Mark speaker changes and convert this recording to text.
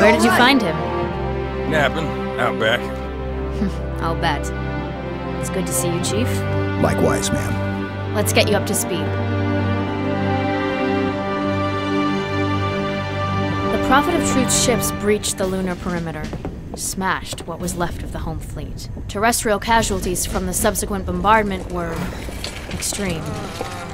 Speaker 1: Where did you find him?
Speaker 2: Napping, out back.
Speaker 1: I'll bet. It's good to see you, Chief.
Speaker 3: Likewise, ma'am.
Speaker 1: Let's get you up to speed. The Prophet of Truth's ships breached the lunar perimeter, smashed what was left of the home fleet. Terrestrial casualties from the subsequent bombardment were extreme.